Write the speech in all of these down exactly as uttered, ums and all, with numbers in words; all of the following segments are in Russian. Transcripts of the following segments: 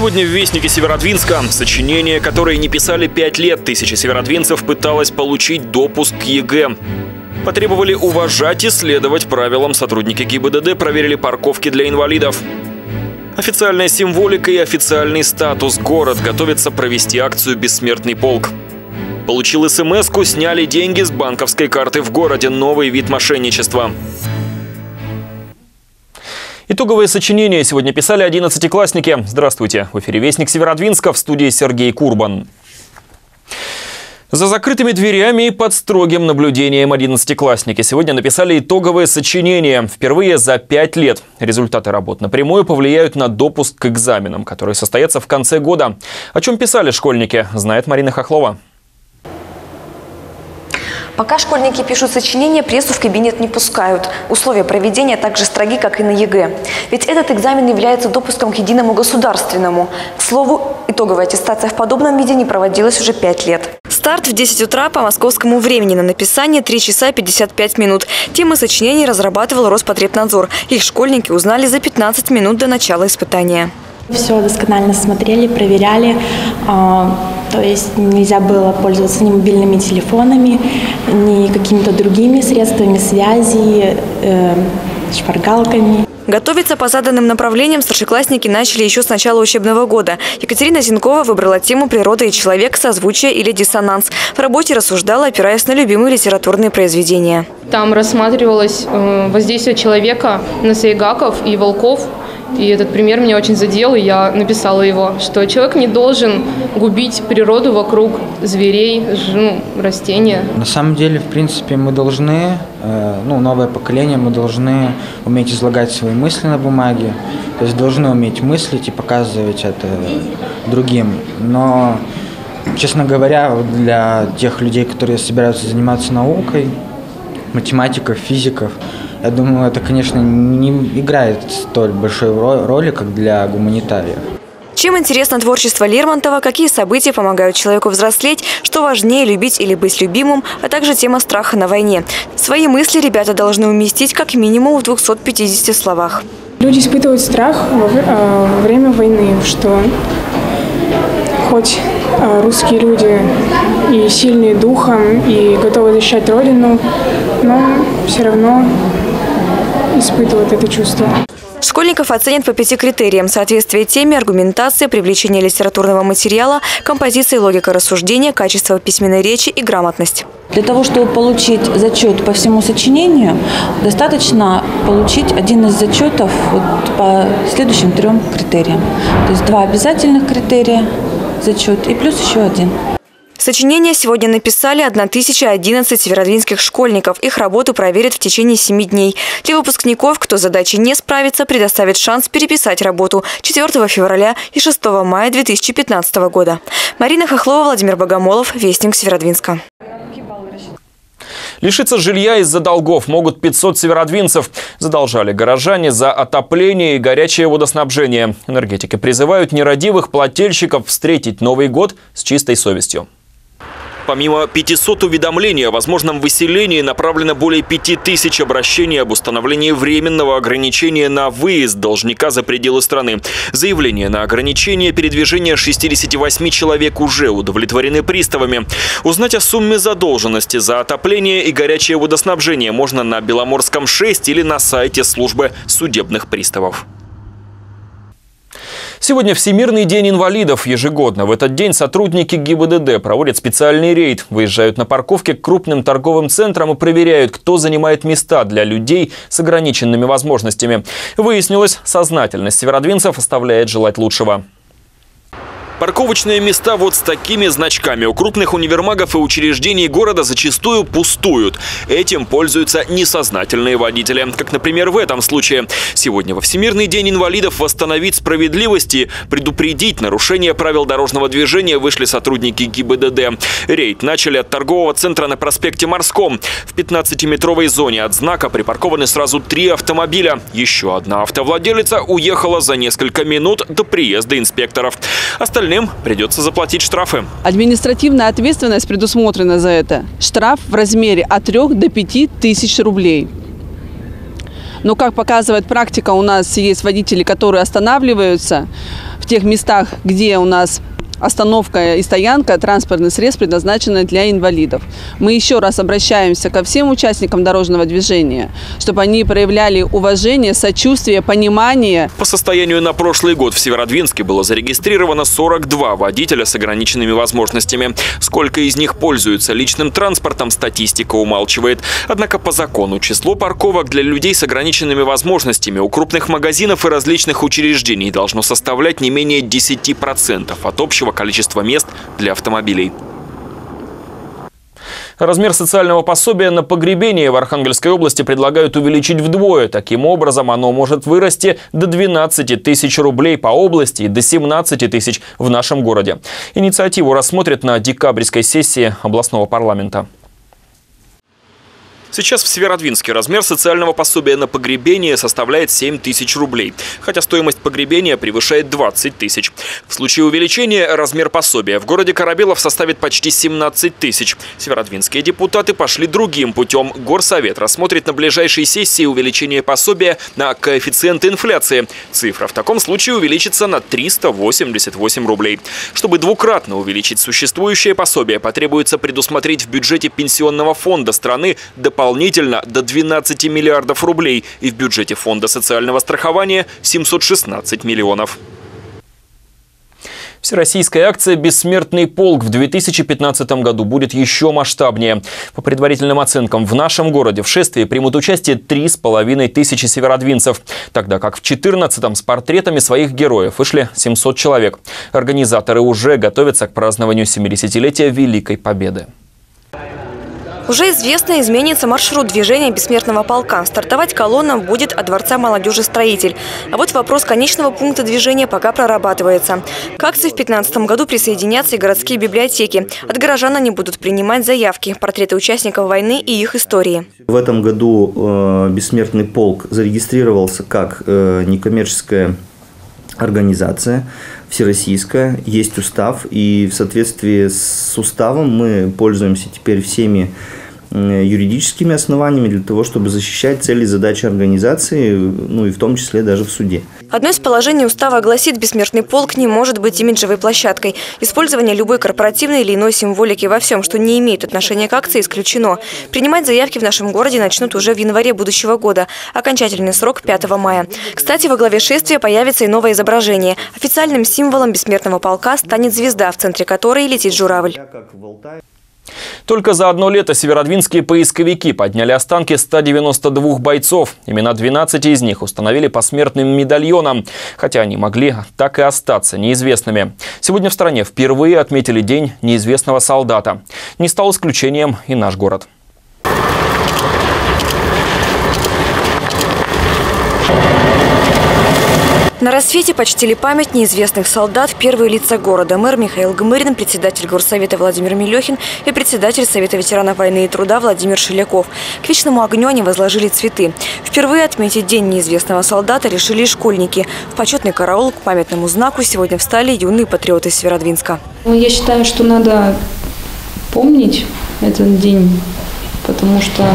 Сегодня в Вестнике Северодвинска сочинение, которое не писали пять лет. Тысяча северодвинцев пыталась получить допуск к ЕГЭ. Потребовали уважать и следовать правилам. Сотрудники ГИБДД проверили парковки для инвалидов. Официальная символика и официальный статус. Город готовится провести акцию «Бессмертный полк». Получил смс-ку, сняли деньги с банковской карты в городе. Новый вид мошенничества. Итоговое сочинение сегодня писали одиннадцатиклассники. Здравствуйте. В эфире «Вестник Северодвинска», в студии Сергей Курбан. За закрытыми дверями и под строгим наблюдением одиннадцатиклассники сегодня написали итоговое сочинение. Впервые за пять лет. Результаты работ напрямую повлияют на допуск к экзаменам, которые состоятся в конце года. О чем писали школьники, знает Марина Хохлова. Пока школьники пишут сочинения, прессу в кабинет не пускают. Условия проведения так же строги, как и на ЕГЭ. Ведь этот экзамен является допуском к единому государственному. К слову, итоговая аттестация в подобном виде не проводилась уже пять лет. Старт в десять утра по московскому времени. На написание три часа пятьдесят пять минут. Темы сочинений разрабатывал Роспотребнадзор. Их школьники узнали за пятнадцать минут до начала испытания. Все досконально смотрели, проверяли. То есть нельзя было пользоваться ни мобильными телефонами, ни какими-то другими средствами связи, шпаргалками. Готовиться по заданным направлениям старшеклассники начали еще с начала учебного года. Екатерина Зинкова выбрала тему «Природа и человек, созвучие или диссонанс». В работе рассуждала, опираясь на любимые литературные произведения. Там рассматривалось воздействие человека на сайгаков и волков. И этот пример меня очень задел, и я написала его, что человек не должен губить природу вокруг зверей, ну, растения. На самом деле, в принципе, мы должны, ну, новое поколение, мы должны уметь излагать свои мысли на бумаге, то есть должны уметь мыслить и показывать это другим. Но, честно говоря, для тех людей, которые собираются заниматься наукой, математиков, физиков, я думаю, это, конечно, не играет столь большой роли, как для гуманитариев. Чем интересно творчество Лермонтова, какие события помогают человеку взрослеть, что важнее – любить или быть любимым, а также тема страха на войне. Свои мысли ребята должны уместить как минимум в двухстах пятидесяти словах. Люди испытывают страх во время войны, что хоть русские люди и сильные духом, и готовы защищать Родину, но все равно испытывают это чувство. Школьников оценят по пяти критериям: соответствие теме, аргументация, привлечение литературного материала, композиция и логика рассуждения, качество письменной речи и грамотность. Для того, чтобы получить зачет по всему сочинению, достаточно получить один из зачетов вот по следующим трем критериям. То есть два обязательных критерия зачет и плюс еще один. Сочинение сегодня написали тысяча одиннадцать северодвинских школьников. Их работу проверят в течение семи дней. Для выпускников, кто с задачей не справится, предоставит шанс переписать работу четвёртого февраля и шестого мая две тысячи пятнадцатого года. Марина Хохлова, Владимир Богомолов, Вестник Северодвинска. Лишиться жилья из-за долгов могут пятьсот северодвинцев. Задолжали горожане за отопление и горячее водоснабжение. Энергетики призывают нерадивых плательщиков встретить Новый год с чистой совестью. Помимо пятисот уведомлений о возможном выселении, направлено более пяти тысяч обращений об установлении временного ограничения на выезд должника за пределы страны. Заявления на ограничение передвижения шестидесяти восьми человек уже удовлетворены приставами. Узнать о сумме задолженности за отопление и горячее водоснабжение можно на Беломорском шесть или на сайте службы судебных приставов. Сегодня Всемирный день инвалидов. Ежегодно в этот день сотрудники ГИБДД проводят специальный рейд. Выезжают на парковки к крупным торговым центрам и проверяют, кто занимает места для людей с ограниченными возможностями. Выяснилось, сознательность северодвинцев оставляет желать лучшего. Парковочные места вот с такими значками у крупных универмагов и учреждений города зачастую пустуют. Этим пользуются несознательные водители. Как, например, в этом случае. Сегодня во Всемирный день инвалидов восстановить справедливость и предупредить нарушение правил дорожного движения вышли сотрудники ГИБДД. Рейд начали от торгового центра на проспекте Морском. В пятнадцатиметровой зоне от знака припаркованы сразу три автомобиля. Еще одна автовладелица уехала за несколько минут до приезда инспекторов. Остальные Остальным придется заплатить штрафы. Административная ответственность предусмотрена за это. Штраф в размере от трёх до пяти тысяч рублей. Но, как показывает практика, у нас есть водители, которые останавливаются. в тех местах, где у нас остановка и стоянка транспортных средств предназначена для инвалидов. Мы еще раз обращаемся ко всем участникам дорожного движения, чтобы они проявляли уважение, сочувствие, понимание. По состоянию на прошлый год в Северодвинске было зарегистрировано сорок два водителя с ограниченными возможностями. Сколько из них пользуются личным транспортом, статистика умалчивает. Однако по закону число парковок для людей с ограниченными возможностями у крупных магазинов и различных учреждений должно составлять не менее десяти процентов от общего количества мест для автомобилей. Размер социального пособия на погребение в Архангельской области предлагают увеличить вдвое. Таким образом, оно может вырасти до двенадцати тысяч рублей по области и до семнадцати тысяч в нашем городе. Инициативу рассмотрят на декабрьской сессии областного парламента. Сейчас в Северодвинске размер социального пособия на погребение составляет семь тысяч рублей, хотя стоимость погребения превышает двадцать тысяч. В случае увеличения размер пособия в городе Корабелов составит почти семнадцать тысяч. Северодвинские депутаты пошли другим путем. Горсовет рассмотрит на ближайшей сессии увеличение пособия на коэффициент инфляции. Цифра в таком случае увеличится на триста восемьдесят восемь рублей. Чтобы двукратно увеличить существующее пособие, потребуется предусмотреть в бюджете пенсионного фонда страны дополнительно Дополнительно до двенадцати миллиардов рублей и в бюджете фонда социального страхования семьсот шестнадцать миллионов. Всероссийская акция «Бессмертный полк» в две тысячи пятнадцатом году будет еще масштабнее. По предварительным оценкам, в нашем городе в шествии примут участие три с половиной тысячи северодвинцев, тогда как в две тысячи четырнадцатом с портретами своих героев вышли семьсот человек. Организаторы уже готовятся к празднованию семидесятилетия Великой Победы. Уже известно, изменится маршрут движения бессмертного полка. Стартовать колонна будет от Дворца молодежи «Строитель». А вот вопрос конечного пункта движения пока прорабатывается. К акции в две тысячи пятнадцатом году присоединятся и городские библиотеки. От горожан они будут принимать заявки, портреты участников войны и их истории. В этом году э, бессмертный полк зарегистрировался как э, некоммерческая организация всероссийская, есть устав, и в соответствии с уставом мы пользуемся теперь всеми юридическими основаниями для того, чтобы защищать цели и задачи организации, ну и в том числе даже в суде. Одно из положений устава гласит, бессмертный полк не может быть имиджевой площадкой. Использование любой корпоративной или иной символики во всем, что не имеет отношения к акции, исключено. Принимать заявки в нашем городе начнут уже в январе будущего года. Окончательный срок пятого мая. Кстати, во главе шествия появится и новое изображение. Официальным символом бессмертного полка станет звезда, в центре которой летит журавль. Только за одно лето северодвинские поисковики подняли останки ста девяноста двух бойцов. Имена двенадцати из них установили посмертным медальоном, хотя они могли так и остаться неизвестными. Сегодня в стране впервые отметили День неизвестного солдата. Не стал исключением и наш город. На рассвете почтили память неизвестных солдат первые лица города. Мэр Михаил Гмырин, председатель горсовета Владимир Мелехин и председатель Совета ветеранов войны и труда Владимир Шеляков. К вечному огню они возложили цветы. Впервые отметить День неизвестного солдата решили и школьники. В почетный караул к памятному знаку сегодня встали юные патриоты Северодвинска. Я считаю, что надо помнить этот день, потому что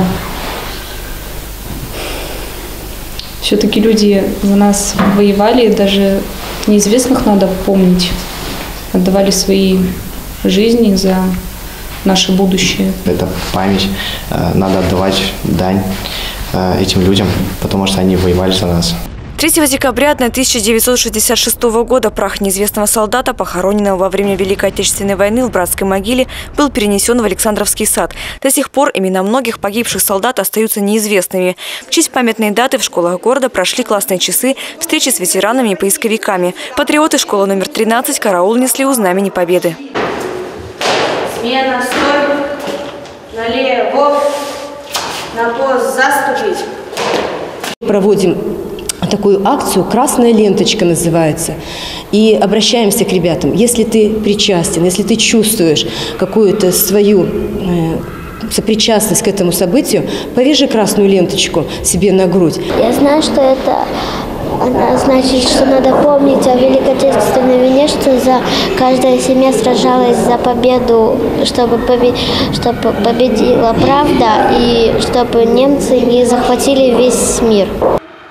все-таки люди за нас воевали, даже неизвестных надо помнить. Отдавали свои жизни за наше будущее. Это память. Надо отдавать дань этим людям, потому что они воевали за нас. третьего декабря тысяча девятьсот шестьдесят шестого года прах неизвестного солдата, похороненного во время Великой Отечественной войны в братской могиле, был перенесен в Александровский сад. До сих пор имена многих погибших солдат остаются неизвестными. В честь памятной даты в школах города прошли классные часы, встречи с ветеранами и поисковиками. Патриоты школы номер тринадцать караул несли у Знамени Победы. Смена, стой, налево, на пост заступить. Проводим такую акцию «Красная ленточка» называется. И обращаемся к ребятам. Если ты причастен, если ты чувствуешь какую-то свою э, сопричастность к этому событию, повяжи красную ленточку себе на грудь. Я знаю, что это она значит, что надо помнить о Великой Отечественной войне, что за каждая семья сражалась за победу, чтобы, побед... чтобы победила правда и чтобы немцы не захватили весь мир.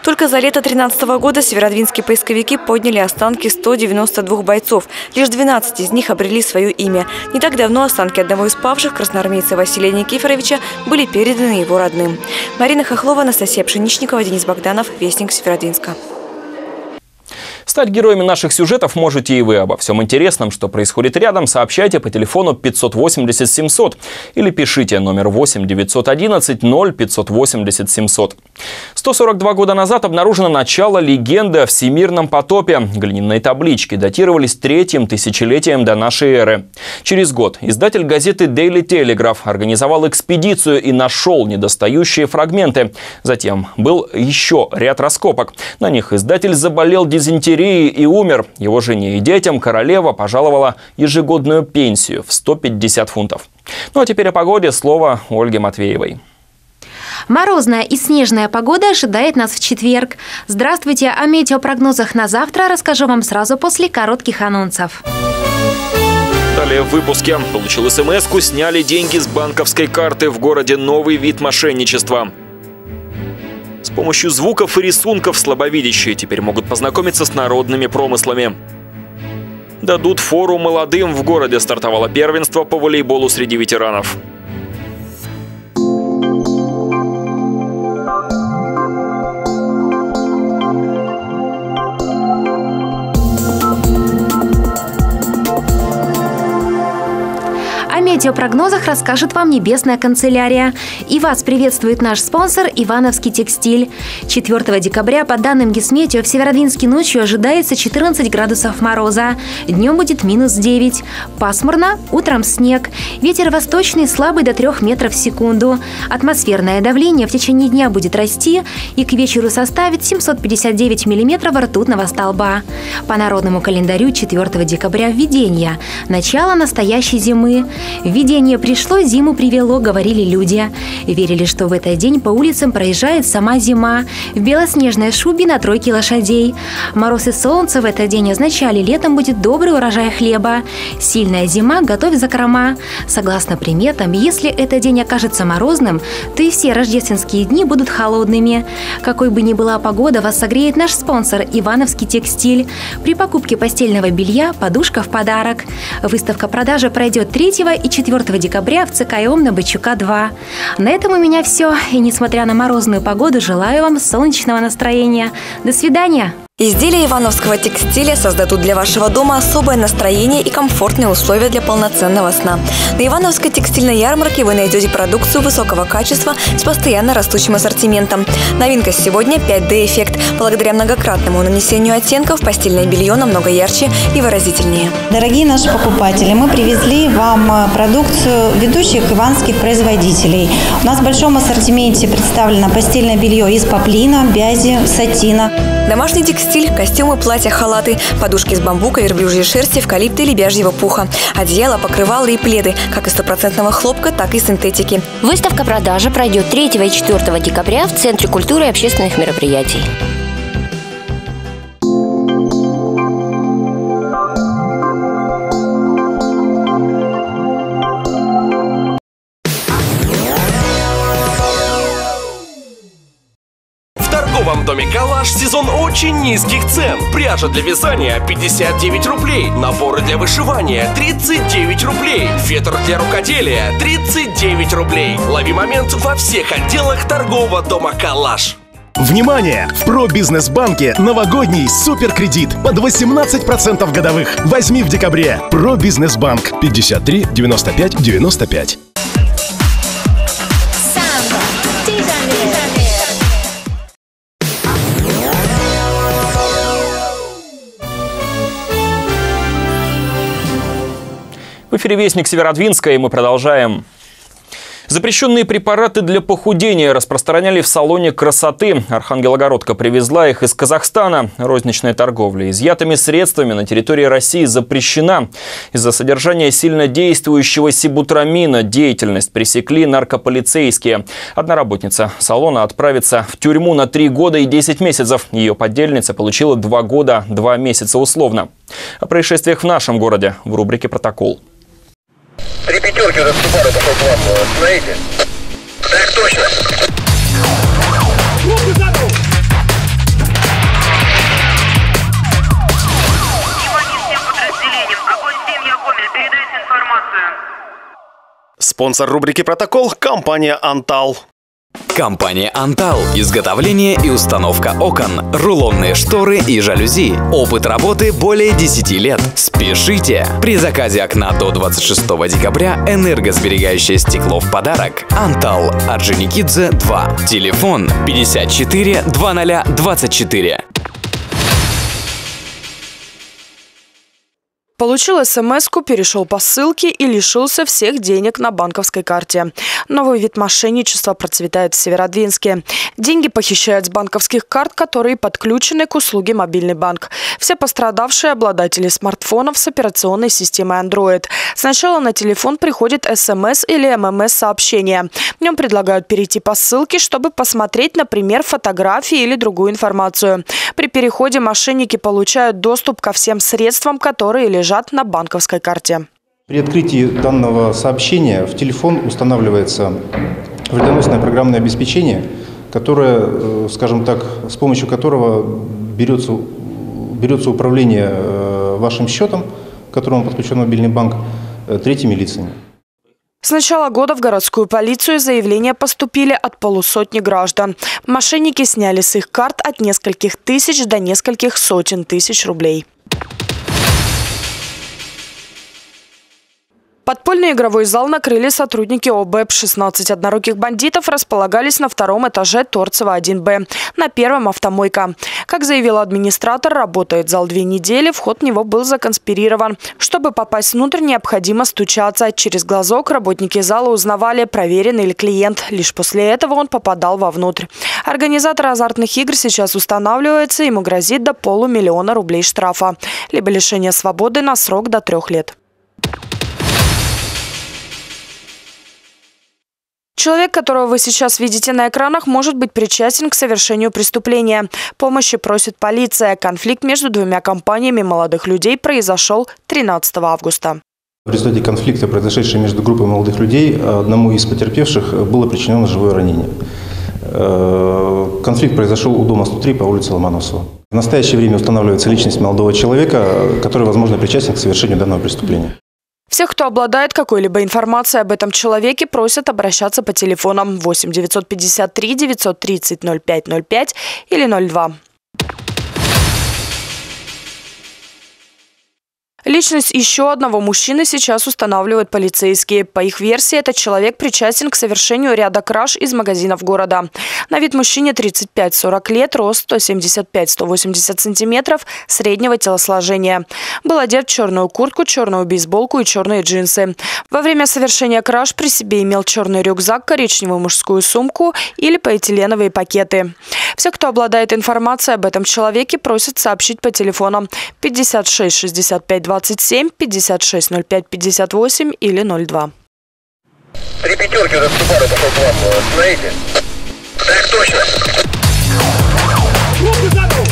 Только за лето две тысячи тринадцатого года северодвинские поисковики подняли останки ста девяноста двух бойцов. Лишь двенадцать из них обрели свое имя. Не так давно останки одного из павших, красноармейца Василия Никифоровича, были переданы его родным. Марина Хохлова, Анастасия Пшеничникова, Денис Богданов, Вестник Северодвинска. Стать героями наших сюжетов можете и вы. Обо всем интересном, что происходит рядом, сообщайте по телефону пятьсот восемьдесят семьсот или пишите номер восемь девятьсот одиннадцать ноль пятьсот восемьдесят семьсот. сто сорок два года назад обнаружено начало легенды о всемирном потопе. Глиняные таблички датировались третьим тысячелетием до нашей эры. Через год издатель газеты Daily Telegraph организовал экспедицию и нашел недостающие фрагменты. Затем был еще ряд раскопок. На них издатель заболел дизентерией и умер. Его жене и детям королева пожаловала ежегодную пенсию в сто пятьдесят фунтов. Ну а теперь о погоде. Слово Ольге Матвеевой. Морозная и снежная погода ожидает нас в четверг. Здравствуйте! О метеопрогнозах на завтра расскажу вам сразу после коротких анонсов. Далее в выпуске. Получил смс-ку, сняли деньги с банковской карты. В городе новый вид мошенничества. С помощью звуков и рисунков слабовидящие теперь могут познакомиться с народными промыслами. Дадут фору молодым. В городе стартовало первенство по волейболу среди ветеранов. О метеопрогнозах расскажет вам Небесная канцелярия. И вас приветствует наш спонсор Ивановский текстиль. четвёртого декабря, по данным Гисметео, в Северодвинске ночью ожидается четырнадцать градусов мороза. Днем будет минус девять. Пасмурно, утром снег. Ветер восточный слабый до трёх метров в секунду. Атмосферное давление в течение дня будет расти и к вечеру составит семьсот пятьдесят девять миллиметров ртутного столба. По народному календарю четвёртого декабря введение. Начало настоящей зимы. Введение пришло, зиму привело, говорили люди. Верили, что в этот день по улицам проезжает сама зима. В белоснежной шубе на тройке лошадей. Мороз и солнце в этот день означали, летом будет добрый урожай хлеба. Сильная зима, готовь закрома. Согласно приметам, если этот день окажется морозным, то и все рождественские дни будут холодными. Какой бы ни была погода, вас согреет наш спонсор Ивановский текстиль. При покупке постельного белья подушка в подарок. Выставка-продажа пройдет третьего и четвёртого декабря в ЦК ИОМ на Бычука два. На этом у меня все. И несмотря на морозную погоду, желаю вам солнечного настроения. До свидания! Изделия ивановского текстиля создадут для вашего дома особое настроение и комфортные условия для полноценного сна. На Ивановской текстильной ярмарке вы найдете продукцию высокого качества с постоянно растущим ассортиментом. Новинка сегодня пять дэ эффект. Благодаря многократному нанесению оттенков постельное белье намного ярче и выразительнее. Дорогие наши покупатели, мы привезли вам продукцию ведущих ивановских производителей. У нас в большом ассортименте представлено постельное белье из поплина, бязи, сатина. Домашний текстиль, костюмы, платья, халаты, подушки из бамбука, верблюжьей шерсти, эвкалипта и лебяжьего пуха, одеяло, покрывала и пледы, как из стопроцентного хлопка, так и синтетики. Выставка-продажа пройдет третьего и четвёртого декабря в Центре культуры и общественных мероприятий. В торговом доме «Калаш» сезон очень низких цен. Пряжа для вязания пятьдесят девять рублей, наборы для вышивания тридцать девять рублей, фетр для рукоделия тридцать девять рублей. Лови момент во всех отделах торгового дома «Калаш». Внимание! В Пробизнесбанке новогодний суперкредит под восемнадцать процентов годовых. Возьми в декабре. Пробизнесбанк пятьдесят три девяносто пять девяносто пять. В эфире «Вестник Северодвинска», и мы продолжаем. Запрещенные препараты для похудения распространяли в салоне красоты. Архангелогородка привезла их из Казахстана. Розничная торговля изъятыми средствами на территории России запрещена. Из-за содержания сильнодействующего сибутрамина деятельность пресекли наркополицейские. Одна работница салона отправится в тюрьму на три года и десять месяцев. Ее подельница получила два года, два месяца условно. О происшествиях в нашем городе в рубрике «Протокол». Три пятерки за Субару пошел к вам. Остановите. Так точно. передайте информацию. Спонсор рубрики «Протокол» – компания «Антал». Компания «Антал». Изготовление и установка окон, рулонные шторы и жалюзи. Опыт работы более десяти лет. Спешите! При заказе окна до двадцать шестого декабря энергосберегающее стекло в подарок. «Антал», Орджоникидзе, два. Телефон пятьдесят четыре двадцать двадцать четыре. Получил смс-ку, перешел по ссылке и лишился всех денег на банковской карте. Новый вид мошенничества процветает в Северодвинске. Деньги похищают с банковских карт, которые подключены к услуге «Мобильный банк». Все пострадавшие – обладатели смартфонов с операционной системой Android. Сначала на телефон приходит смс или ммс-сообщение. В нем предлагают перейти по ссылке, чтобы посмотреть, например, фотографии или другую информацию. При переходе мошенники получают доступ ко всем средствам, которые лежат на банковской карте. При открытии данного сообщения в телефон устанавливается вредоносное программное обеспечение, которое, скажем так, с помощью которого берется, берется управление вашим счетом, к которому подключен мобильный банк, третьими лицами. С начала года в городскую полицию заявления поступили от полусотни граждан. Мошенники сняли с их карт от нескольких тысяч до нескольких сотен тысяч рублей. Подпольный игровой зал накрыли сотрудники ОБЭП. шестнадцать одноруких бандитов располагались на втором этаже Торцева один Б. На первом – автомойка. Как заявил администратор, работает зал две недели, вход в него был законспирирован. Чтобы попасть внутрь, необходимо стучаться. Через глазок работники зала узнавали, проверенный ли клиент. Лишь после этого он попадал вовнутрь. Организатор азартных игр сейчас устанавливается, ему грозит до полумиллиона рублей штрафа. Либо лишение свободы на срок до трех лет. Человек, которого вы сейчас видите на экранах, может быть причастен к совершению преступления. Помощи просит полиция. Конфликт между двумя компаниями молодых людей произошел тринадцатого августа. В результате конфликта, произошедшего между группой молодых людей, одному из потерпевших было причинено ножевое ранение. Конфликт произошел у дома сто три по улице Ломоносова. В настоящее время устанавливается личность молодого человека, который, возможно, причастен к совершению данного преступления. Всех, кто обладает какой-либо информацией об этом человеке, просят обращаться по телефонам восемь девятьсот пятьдесят три девятьсот тридцать ноль пять ноль пять или ноль два. Личность еще одного мужчины сейчас устанавливают полицейские. По их версии, этот человек причастен к совершению ряда краж из магазинов города. На вид мужчине тридцать пять сорок лет, рост сто семьдесят пять - сто восемьдесят сантиметров, среднего телосложения. Был одет в черную куртку, черную бейсболку и черные джинсы. Во время совершения краж при себе имел черный рюкзак, коричневую мужскую сумку или полиэтиленовые пакеты. Все, кто обладает информацией об этом человеке, просят сообщить по телефонам пятьдесят шесть шестьдесят пять двадцать семь, пятьдесят шесть ноль пять пятьдесят восемь или ноль два. Три пятерки за Субару пошел к вам. Смотрите. Так точно. Руки за руку!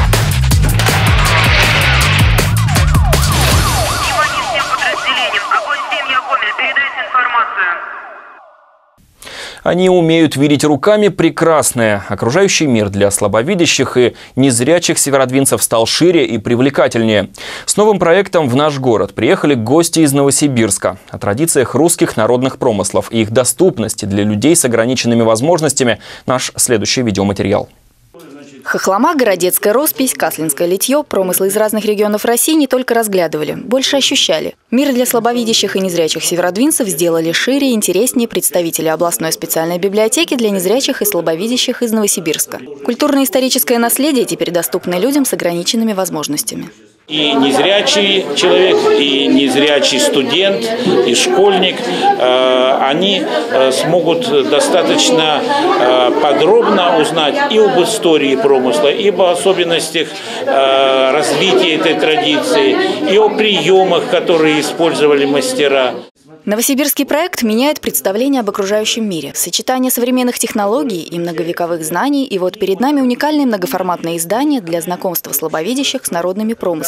Внимание всем подразделениям. Огонь семь, я Гомель. Передайте информацию. Они умеют видеть руками прекрасное. Окружающий мир для слабовидящих и незрячих северодвинцев стал шире и привлекательнее. С новым проектом в наш город приехали гости из Новосибирска. О традициях русских народных промыслов и их доступности для людей с ограниченными возможностями наш следующий видеоматериал. Хохлома, городецкая роспись, каслинское литье, промыслы из разных регионов России не только разглядывали, больше ощущали. Мир для слабовидящих и незрячих северодвинцев сделали шире и интереснее представители областной специальной библиотеки для незрячих и слабовидящих из Новосибирска. Культурно-историческое наследие теперь доступно людям с ограниченными возможностями. И незрячий человек, и незрячий студент, и школьник, они смогут достаточно подробно узнать и об истории промысла, и об особенностях развития этой традиции, и о приемах, которые использовали мастера. Новосибирский проект меняет представление об окружающем мире. Сочетание современных технологий и многовековых знаний. И вот перед нами уникальные многоформатные издания для знакомства слабовидящих с народными промыслами.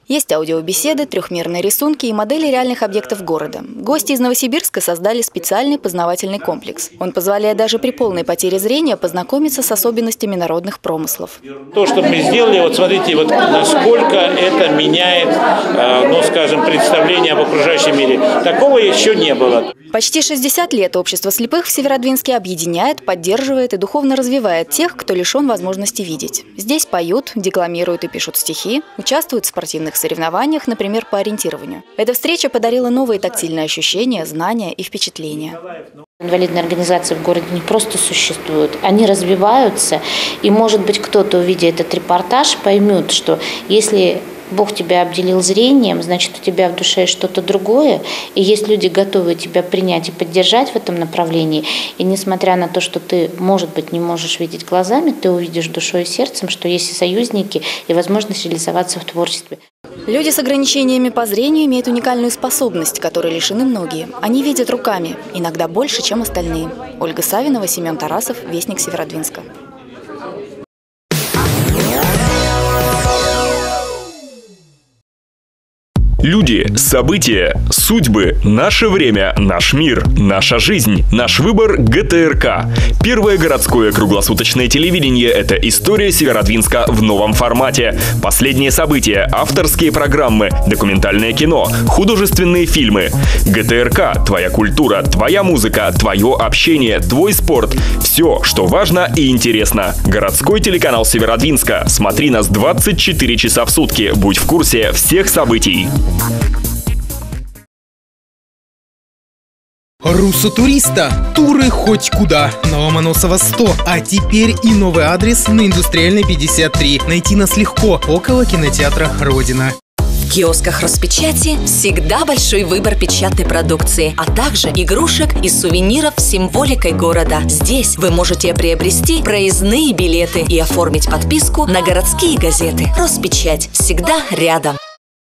Есть аудиобеседы, трехмерные рисунки и модели реальных объектов города. Гости из Новосибирска создали специальный познавательный комплекс. Он позволяет даже при полной потере зрения познакомиться с особенностями народных промыслов. То, что мы сделали, вот смотрите, вот насколько это меняет, ну, скажем, представление об окружающем мире. Такого еще не было. Почти шестьдесят лет общество слепых в Северодвинске объединяет, поддерживает и духовно развивает тех, кто лишен возможности видеть. Здесь поют, декламируют и пишут стихи, участвуют в спортивных соревнованиях, например, по ориентированию. Эта встреча подарила новые тактильные ощущения, знания и впечатления. Инвалидные организации в городе не просто существуют, они развиваются. И, может быть, кто-то, увидя этот репортаж, поймет, что если Бог тебя обделил зрением, значит, у тебя в душе что-то другое. И есть люди, готовые тебя принять и поддержать в этом направлении. И несмотря на то, что ты, может быть, не можешь видеть глазами, ты увидишь душой и сердцем, что есть и союзники, и возможность реализоваться в творчестве. Люди с ограничениями по зрению имеют уникальную способность, которой лишены многие. Они видят руками, иногда больше, чем остальные. Ольга Савинова, Семен Тарасов, Вестник Северодвинска. Люди, события, судьбы, наше время, наш мир, наша жизнь, наш выбор — гэ тэ эр ка. Первое городское круглосуточное телевидение — это история Северодвинска в новом формате. Последние события, авторские программы, документальное кино, художественные фильмы. гэ тэ эр ка — твоя культура, твоя музыка, твое общение, твой спорт. Все, что важно и интересно. Городской телеканал Северодвинска. Смотри нас двадцать четыре часа в сутки. Будь в курсе всех событий. Руссо Туриста. Туры хоть куда. На Ломоносова сто. А теперь и новый адрес на Индустриальной пятьдесят три. Найти нас легко. Около кинотеатра «Родина». В киосках Роспечати всегда большой выбор печатной продукции, а также игрушек и сувениров с символикой города. Здесь вы можете приобрести проездные билеты и оформить подписку на городские газеты. Роспечать всегда рядом.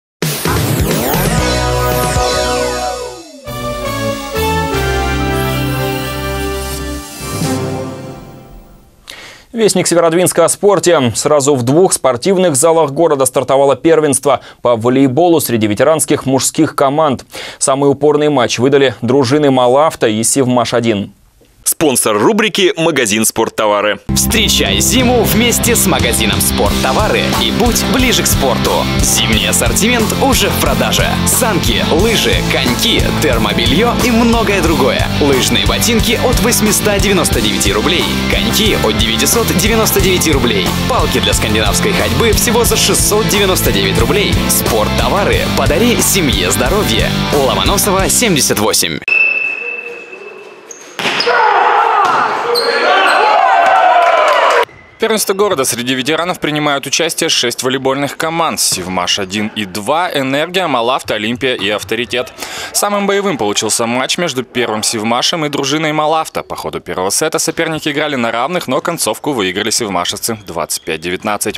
Вестник Северодвинска о спорте. Сразу в двух спортивных залах города стартовало первенство по волейболу среди ветеранских мужских команд. Самый упорный матч выдали дружины Малавто и Севмаш один. Спонсор рубрики «Магазин спорттовары». Встречай зиму вместе с магазином «Спорттовары» и будь ближе к спорту. Зимний ассортимент уже в продаже. Санки, лыжи, коньки, термобелье и многое другое. Лыжные ботинки от восьмисот девяноста девяти рублей. Коньки от девятисот девяноста девяти рублей. Палки для скандинавской ходьбы всего за шестьсот девяносто девять рублей. «Спорттовары». Подари семье здоровье. Ломоносова, семьдесят восемь. В первенстве города среди ветеранов принимают участие шесть волейбольных команд: Севмаш один и два, Энергия, Малавто, Олимпия и Авторитет. Самым боевым получился матч между первым Севмашем и дружиной Малавто. По ходу первого сета соперники играли на равных, но концовку выиграли севмашевцы двадцать пять девятнадцать.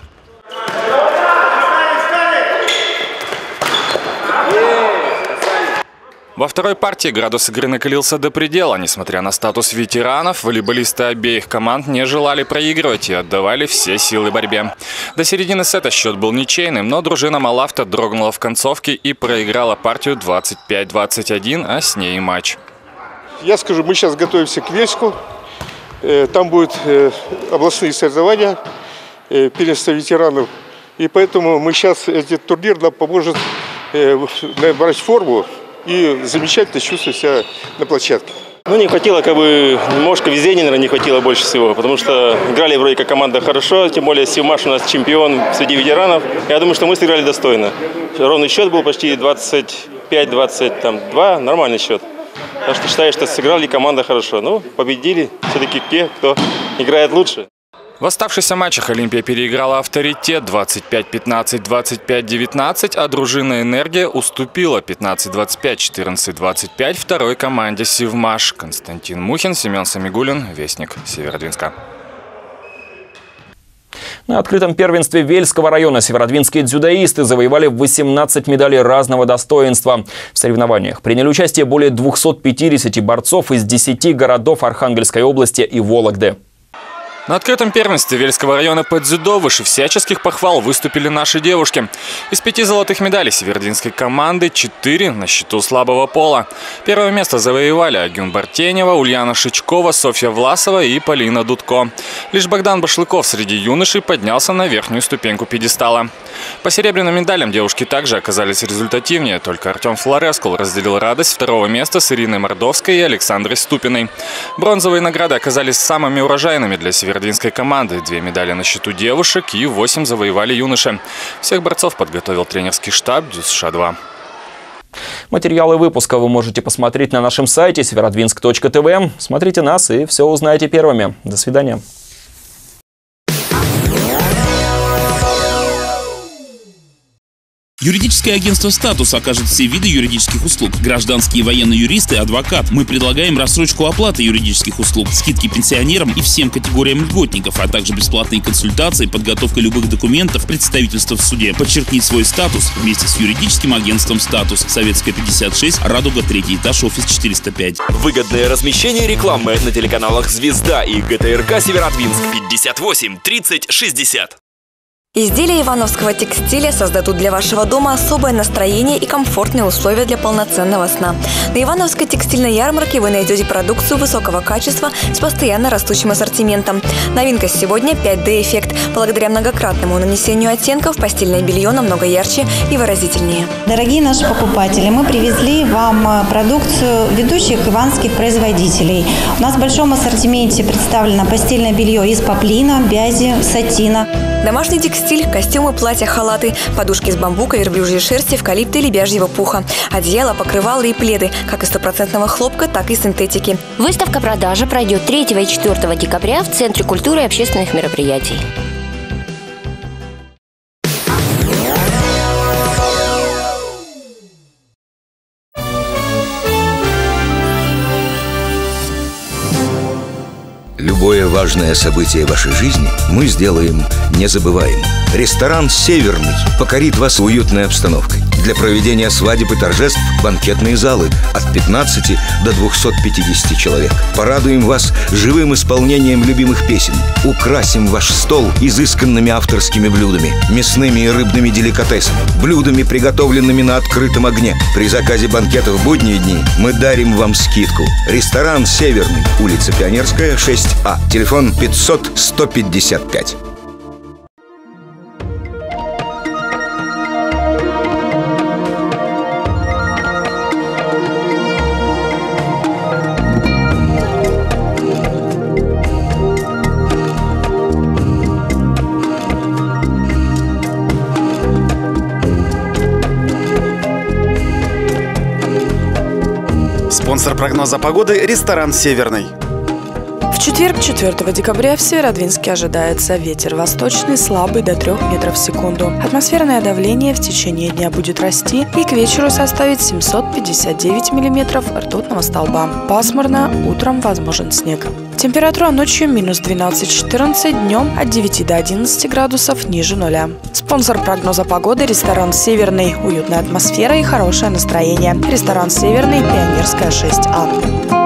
Во второй партии градус игры накалился до предела. Несмотря на статус ветеранов, волейболисты обеих команд не желали проигрывать и отдавали все силы борьбе. До середины сета счет был ничейным, но дружина Малавто дрогнула в концовке и проиграла партию двадцать пять двадцать один, а с ней и матч. Я скажу, мы сейчас готовимся к Вельску. Там будут областные соревнования, первенство ветеранов. И поэтому мы сейчас, этот турнир нам поможет набрать форму и замечательно чувствую себя на площадке. Ну, не хватило, как бы, немножко везения, наверное, не хватило больше всего, потому что играли вроде как команда хорошо, тем более Севмаш у нас чемпион среди ветеранов. Я думаю, что мы сыграли достойно. Ровный счет был почти двадцать пять двадцать два, нормальный счет. Так что считаю, что сыграли команда хорошо. Ну, победили все-таки те, кто играет лучше. В оставшихся матчах Олимпия переиграла Авторитет двадцать пять пятнадцать, двадцать пять девятнадцать, а дружина Энергия уступила пятнадцать двадцать пять, четырнадцать двадцать пять второй команде Севмаш. Константин Мухин, Семен Самигуллин, Вестник Северодвинска. На открытом первенстве Вельского района северодвинские дзюдоисты завоевали восемнадцать медалей разного достоинства. В соревнованиях приняли участие более двухсот пятидесяти борцов из десяти городов Архангельской области и Вологды. На открытом первенстве Вельского района по дзюдо выше всяческих похвал выступили наши девушки. Из пяти золотых медалей северодвинской команды четыре на счету слабого пола. Первое место завоевали Агюн Бартенева, Ульяна Шичкова, Софья Власова и Полина Дудко. Лишь Богдан Башлыков среди юношей поднялся на верхнюю ступеньку пьедестала. По серебряным медалям девушки также оказались результативнее. Только Артем Флорескул разделил радость второго места с Ириной Мордовской и Александрой Ступиной. Бронзовые награды оказались самыми урожайными для северодвинской команды. Две медали на счету девушек и восемь завоевали юноши. Всех борцов подготовил тренерский штаб ДЮСШ два. Материалы выпуска вы можете посмотреть на нашем сайте северодвинск точка тв. Смотрите нас и все узнаете первыми. До свидания. Юридическое агентство «Статус» окажет все виды юридических услуг. Гражданские и военные юристы, адвокат. Мы предлагаем рассрочку оплаты юридических услуг, скидки пенсионерам и всем категориям льготников, а также бесплатные консультации, подготовка любых документов, представительство в суде. Подчеркни свой статус вместе с юридическим агентством «Статус». Советская, пятьдесят шесть, Радуга, третий этаж, офис четыреста пять. Выгодное размещение рекламы на телеканалах «Звезда» и ГТРК Северодвинск пятьдесят восемь тридцать шестьдесят. Изделия ивановского текстиля создадут для вашего дома особое настроение и комфортные условия для полноценного сна. На Ивановской текстильной ярмарке вы найдете продукцию высокого качества с постоянно растущим ассортиментом. Новинка сегодня пять дэ эффект. Благодаря многократному нанесению оттенков постельное белье намного ярче и выразительнее. Дорогие наши покупатели, мы привезли вам продукцию ведущих ивановских производителей. У нас в большом ассортименте представлено постельное белье из поплина, бязи, сатина. Домашний текстиль, костюмы, платья, халаты, подушки из бамбука, верблюжьей шерсти, эвкалипта или бяжьего пуха, одеяла, покрывала и пледы, как из стопроцентного хлопка, так и синтетики. Выставка-продажа пройдет третьего и четвёртого декабря в Центре культуры и общественных мероприятий. Любое важное событие вашей жизни мы сделаем незабываемым. Ресторан «Северный» покорит вас уютной обстановкой. Для проведения свадеб и торжеств банкетные залы от пятнадцати до двухсот пятидесяти человек. Порадуем вас живым исполнением любимых песен. Украсим ваш стол изысканными авторскими блюдами, мясными и рыбными деликатесами, блюдами, приготовленными на открытом огне. При заказе банкетов в будние дни мы дарим вам скидку. Ресторан «Северный», улица Пионерская, шесть А. Телефон пятьсот сто пятьдесят пять. Спонсор прогноза погоды – ресторан «Северный». В четверг, четвёртого декабря, в Северодвинске ожидается ветер восточный, слабый до трёх метров в секунду. Атмосферное давление в течение дня будет расти и к вечеру составит семьсот пятьдесят девять миллиметров ртутного столба. Пасмурно, утром возможен снег. Температура ночью минус двенадцать-четырнадцать, днем от девяти до одиннадцати градусов ниже нуля. Спонсор прогноза погоды – ресторан «Северный». Уютная атмосфера и хорошее настроение. Ресторан «Северный», Пионерская, шесть А.